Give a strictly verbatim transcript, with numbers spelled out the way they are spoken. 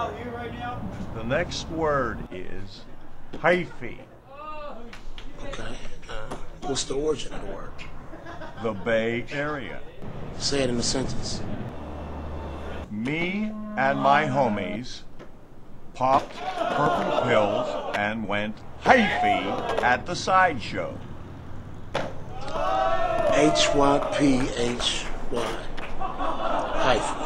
The next word is hyphy. Okay. Uh, what's the origin of the word? The Bay Area. Say it in a sentence. Me and my homies popped purple pills and went hyphy at the sideshow. H Y P H Y. Hyphy.